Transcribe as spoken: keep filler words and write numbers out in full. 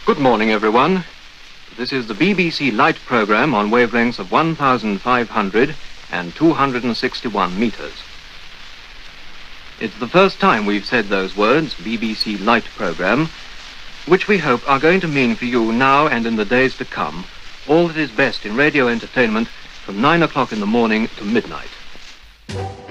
Good morning, everyone. This is the B B C Light programme on wavelengths of one thousand five hundred and two hundred sixty-one metres. It's the first time we've said those words, B B C Light programme, which we hope are going to mean for you now and in the days to come all that is best in radio entertainment from nine o'clock in the morning to midnight.